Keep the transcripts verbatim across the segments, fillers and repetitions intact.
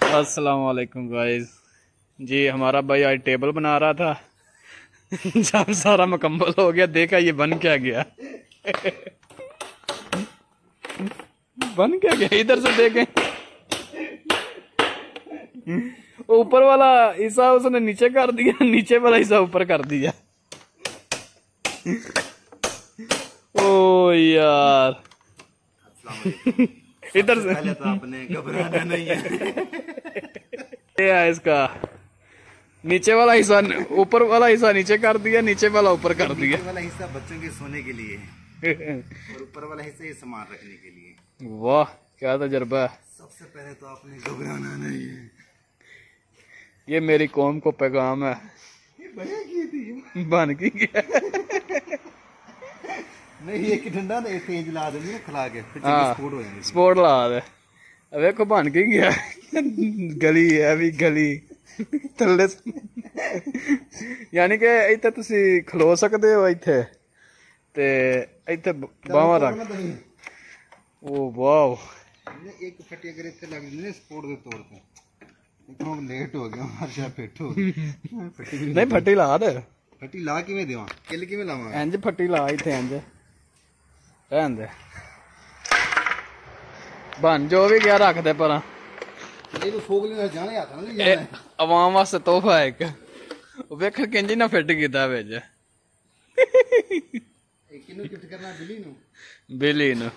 अस्सलाम वालेकुम गाइस। जी हमारा भाई आज टेबल बना रहा था। जब सारा मुकम्मल हो गया देखा ये बन क्या गया। बन क्या गया इधर से देखें। ऊपर वाला हिस्सा उसने नीचे कर दिया, नीचे वाला हिस्सा ऊपर कर दिया। ओ यार इधर से पहले तो आपने घबराना नहीं है। ये है इसका नीचे वाला हिस्सा ऊपर वाला हिस्सा नीचे कर दिया, नीचे वाला ऊपर कर दिया। नीचे वाला हिस्सा बच्चों के सोने के लिए और ऊपर वाला हिस्सा ये सामान रखने के लिए। वाह क्या तजर्बा है। सबसे पहले तो आपने घबराना नहीं है। ये मेरी कौम को पैगाम है। ये बना की थी बन की गया। नहीं एक डंडा ने तेज ला देनी ना खिला के फिर हाँ स्पोर्ट हो जाएगी। स्पोर्ट ला दे। देखो बन की गया। गली है अभी गली थल्ले यानी कि इत्थे तुसी खलो सकते हो इत्थे ते इत्थे बावां रख। ओ वाओ एक फटी अगर इतने लग जाए स्पोर्ट के तौर पे इतना लेट हो गया हर शायद फिट हो गई। नहीं फट्टी ला दे। फटी ला किवें देवां किल किवें लावां इंज फट्टी ला इत्थे इंज रहन दे बन जो भी गया रख दे परा। ये तो फोगले ਨਾਲ ਜਾਣੇ ਹੱਥ ਨਾਲ ਨਹੀਂ ਜਾਣਾ। आवाम वास्ते तोहफा है एक वेख किंज ना फिट कीता विच ਇਹ ਕਿਹਨੂੰ ਗਿਫਟ ਕਰਨਾ ਬਿੱਲੀ ਨੂੰ बिली नु।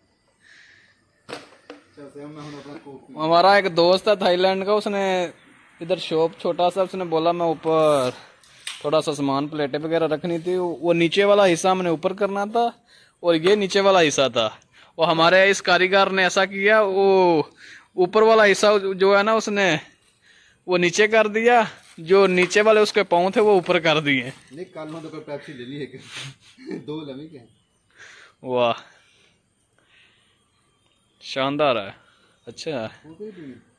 चल से मैं हुन अपना कोक हमारा एक दोस्त है थाईलैंड का, उसने इधर शॉप छोटा सा, उसने बोला मैं ऊपर थोड़ा सा सामान प्लेटें वगैरह रखनी थी, वो नीचे वाला हिस्सा हमने ऊपर करना था और ये नीचे वाला हिस्सा था। और हमारे इस कारीगर ने ऐसा किया, वो ऊपर वाला हिस्सा जो है ना उसने वो नीचे कर दिया, जो नीचे वाले उसके पाँव थे वो ऊपर कर दिए। नहीं कल तो कोई पेप्सी ले ली एक दो लमी के। वाह शानदार है। अच्छा है। हो गई